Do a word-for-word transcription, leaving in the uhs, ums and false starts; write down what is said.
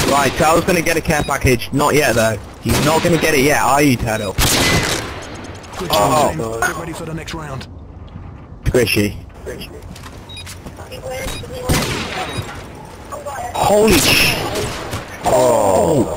Right, Turtle's gonna get a care package. Not yet though. He's not gonna get it yet, are you, Turtle? Good Oh, job, team. Get ready for the next round. Squishy. Holy sh... Oh!